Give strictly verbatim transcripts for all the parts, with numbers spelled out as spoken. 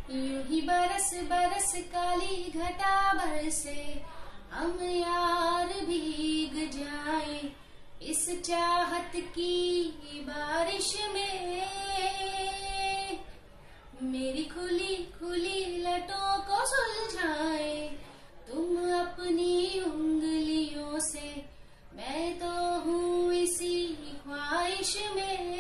यूं ही बरस बरस काली घटा बरसे, हम यार भीग जाए इस चाहत की बारिश में। मेरी खुली खुली लटों को सुलझाए तुम अपनी उंगलियों से, मैं तो हूँ इसी ख्वाहिश में।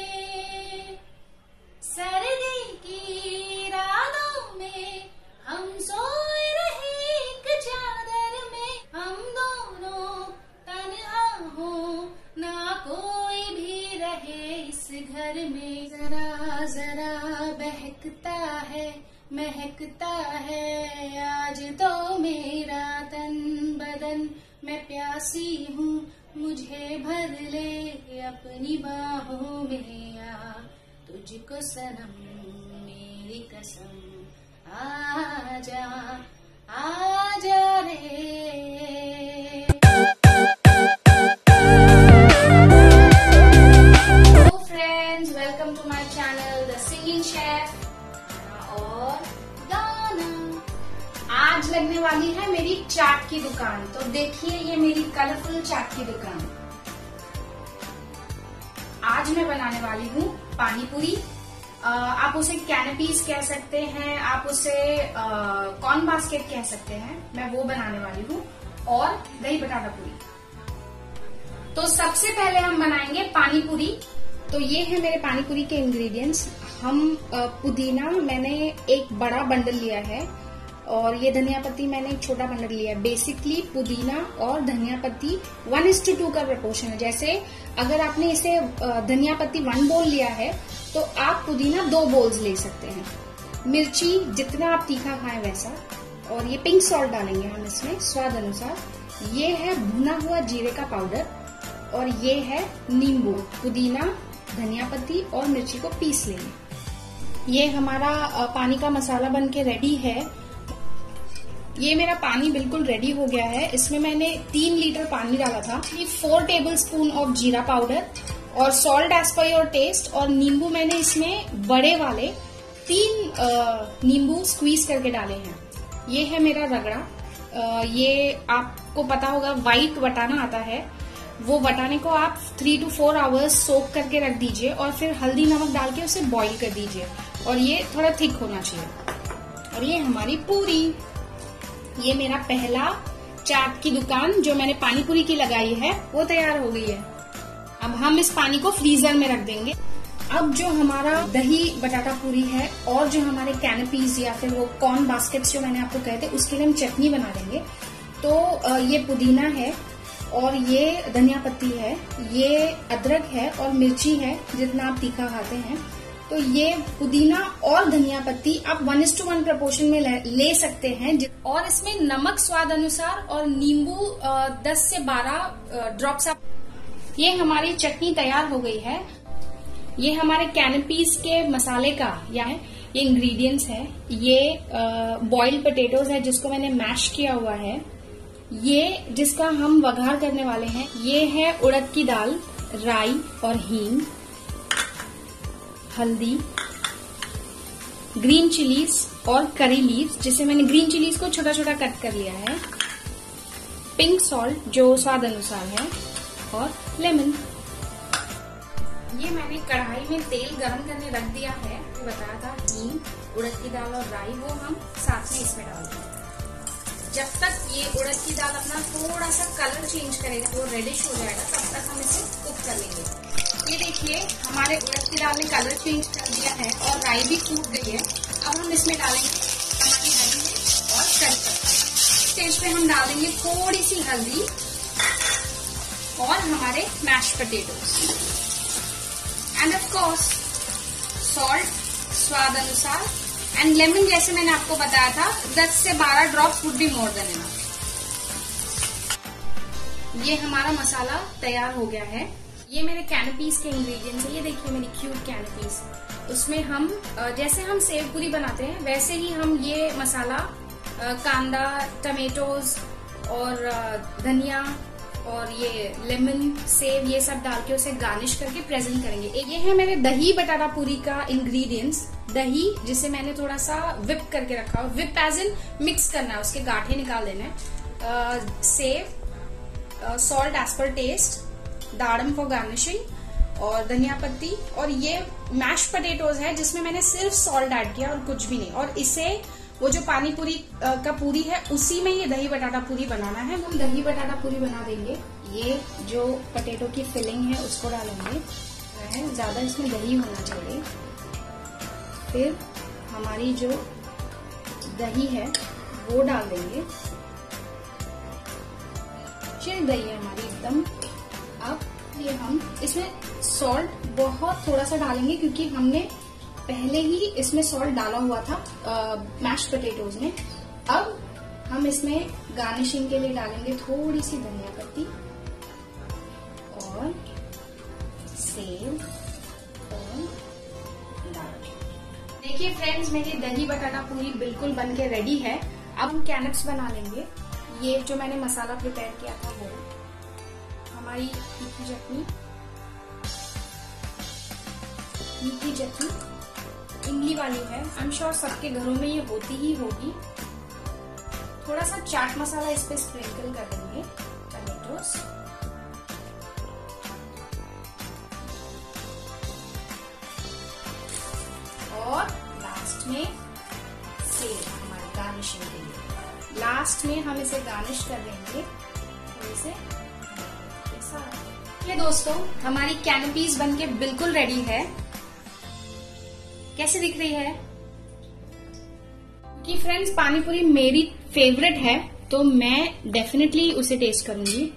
सर्दी की रातों में हम सोए रहे एक चादर में, हम दोनों तन्हा हो ना कोई भी रहे इस घर में। जरा जरा बहकता है महकता है आज तो मेरा तन बदन, मैं प्यासी हूँ मुझे भर ले अपनी बाहों में आ, तुझको सनम मेरी कसम आजा आजा रे। Hello friends, welcome to my channel the singing chef और गाना। आज लगने वाली है मेरी चाट की दुकान। तो देखिए ये मेरी कलरफुल चाट की दुकान। आज मैं बनाने वाली हूँ पानी पूरी। आप उसे कैनपीज कह सकते हैं, आप उसे कॉर्न बास्केट कह सकते हैं, मैं वो बनाने वाली हूँ, और दही बटाटा पूरी। तो सबसे पहले हम बनाएंगे पानी पूरी। तो ये है मेरे पानी पूरी के इंग्रेडिएंट्स। हम पुदीना मैंने एक बड़ा बंडल लिया है और ये धनिया पत्ती मैंने एक छोटा बंडल लिया है। बेसिकली पुदीना और धनिया पत्ती one is to two two proportion है। जैसे अगर आपने इसे धनिया पत्ती वन बोल लिया है तो आप पुदीना दो बोल्स ले सकते हैं। मिर्ची जितना आप तीखा खाएं वैसा, और ये पिंक सॉल्ट डालेंगे हम इसमें स्वाद अनुसार। ये है भुना हुआ जीरे का पाउडर, और ये है नींबू। पुदीना धनिया पत्ती और मिर्ची को पीस लेंगे। ये हमारा पानी का मसाला बन के रेडी है। ये मेरा पानी बिल्कुल रेडी हो गया है। इसमें मैंने तीन लीटर पानी डाला था। ये four tablespoon of jeera powder और salt as per your taste, और नींबू मैंने इसमें बड़े वाले तीन नींबू स्क्वीज करके डाले हैं। ये है मेरा रगड़ा। ये आपको पता होगा व्हाइट वटाना आता है, वो वटाने को आप three to four hours soak करके रख दीजिए और फिर हल्दी नमक डाल के उसे बॉईल कर दीजिए, और ये थोड़ा थिक होना चाहिए। और ये हमारी पूरी। ये मेरा पहला चाट की दुकान जो मैंने पानी पूरी की लगाई है वो तैयार हो गई है। अब हम इस पानी को फ्रीजर में रख देंगे। अब जो हमारा दही बटाटा पूरी है और जो हमारे कैनपीज या फिर वो कॉर्न बास्केट्स जो मैंने आपको कहे थे उसके लिए हम चटनी बना देंगे। तो ये पुदीना है और ये धनिया पत्ती है, ये अदरक है और मिर्ची है जितना आप तीखा खाते हैं। तो ये पुदीना और धनिया पत्ती आप one is to one proportion में ले, ले सकते हैं, और इसमें नमक स्वाद अनुसार और नींबू दस से बारह ड्रॉप्स आप। ये हमारी चटनी तैयार हो गई है। ये हमारे कैनपीज के मसाले का या है ये इंग्रेडिएंट्स है। ये बॉइल्ड पोटैटोज है जिसको मैंने मैश किया हुआ है। ये जिसका हम वघार करने वाले हैं, ये है उड़द की दाल, राई और हींग, हल्दी, ग्रीन चिलीज और करी लीव्स, जिसे मैंने ग्रीन चिलीज को छोटा छोटा कट कर लिया है, पिंक सॉल्ट जो स्वाद अनुसार है, और लेमन। ये मैंने कढ़ाई में तेल गरम करने रख दिया है। बताया था हींग, उड़द की दाल और राई, वो हम साथ में इसमें डाल देंगे। जब तक ये उड़द की दाल अपना थोड़ा सा कलर चेंज करेगा, वो रेडिश हो जाएगा, तब तक हम इसे कुक कर लेंगे। ये देखिए हमारे उड़द की दाल ने कलर चेंज कर दिया है और राई भी कूट गई है। अब हम इसमें डालेंगे हमारी हरी मिर्च और करी पत्ता। स्टेज पे हम डालेंगे थोड़ी सी हल्दी और हमारे mash potatoes, and of course salt स्वाद अनुसार, एंड लेमन जैसे मैंने आपको बताया था दस से बारह drops would be more than enough. ये हमारा मसाला तैयार हो गया है। ये मेरे कैनपीज के इंग्रेडिएंट्स है। ये देखिए मेरी क्यूब कैनपीज। उसमें हम जैसे हम सेव पूरी बनाते हैं वैसे ही हम ये मसाला कांदा, टमेटोज और धनिया और ये लेमन, सेव, ये सब डाल के उसे गार्निश करके प्रेजेंट करेंगे। ये है मेरे दही बटाटा पूरी का इंग्रेडिएंट्स। दही जिसे मैंने थोड़ा सा विप करके रखा हो, विप एज इन मिक्स करना है, उसके गांठे निकाल देने हैं, sev, salt as per taste, दाड़म फॉर गार्निशिंग और धनिया पत्ती, और ये मैश पोटैटोज है जिसमें मैंने सिर्फ सॉल्ट ऐड किया और कुछ भी नहीं। और इसे वो जो पानी पूरी का पूरी है उसी में ये दही बटाटा पूरी बनाना है। हम दही बटाटा पूरी बना देंगे। ये जो पोटैटो की फिलिंग है उसको डालेंगे, ज्यादा इसमें दही होना चाहिए। फिर हमारी जो दही है वो डाल देंगे, चिल दही है हमारी एकदम। अब ये हम इसमें सॉल्ट बहुत थोड़ा सा डालेंगे क्योंकि हमने पहले ही इसमें सॉल्ट डाला हुआ था मैश पोटैटोज में। अब हम इसमें गार्निशिंग के लिए डालेंगे थोड़ी सी धनिया पत्ती और सेव और दाल। देखिए फ्रेंड्स, मेरी दही बटाटा पूरी बिल्कुल बन के रेडी है। अब हम कैनप्स बना लेंगे। ये जो मैंने मसाला प्रिपेयर किया था वो, हमारी मीठी चटनी, मीठी चटनी इमली वाली है। आई एम श्योर सबके घरों में ये होती ही होगी। थोड़ा सा चाट मसाला इस पे स्प्रिंकल कर देंगे, टमेटोस, और लास्ट में सेव हमारी गार्निशिंग के लिए। लास्ट में हम इसे गार्निश कर देंगे थोड़े से। ये दोस्तों हमारी कैनपीज बनके बिल्कुल रेडी है। कैसे दिख रही है? कि फ्रेंड्स पानी पूरी मेरी फेवरेट है तो मैं डेफिनेटली उसे टेस्ट करूंगी।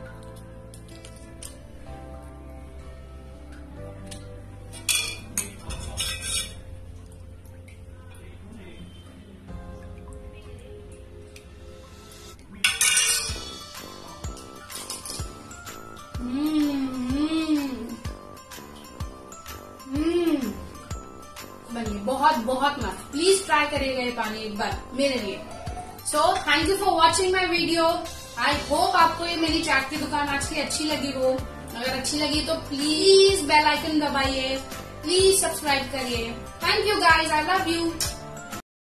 बनिए बहुत बहुत मस्त। प्लीज ट्राई करिएगा ये पानी एक बार मेरे लिए। So thank you for watching my video. I hope आपको ये मेरी चाट की दुकान आज की अच्छी लगी हो। अगर अच्छी लगी तो प्लीज बेल आइकन दबाइए, प्लीज सब्सक्राइब करिए। Thank you guys, I love you.